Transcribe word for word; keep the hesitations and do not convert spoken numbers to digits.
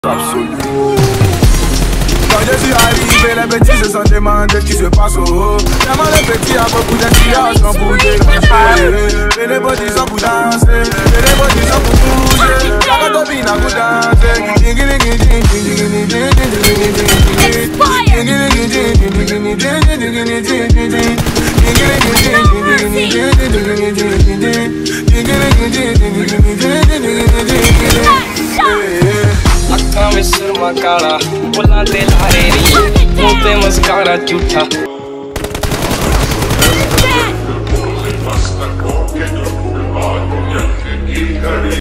Absolument. Quand je suis arrivé, les petits se sont demandés ce qui se passe au haut. Tellement les petits a beaucoup d'inspiration pour dédanser. Et les petits sont pour danser, et les petits sont pour bouger. La copine a pour danser. अक्खां में सुरमा काला बुलाते लारे नी मुंह पे mascara झूठा।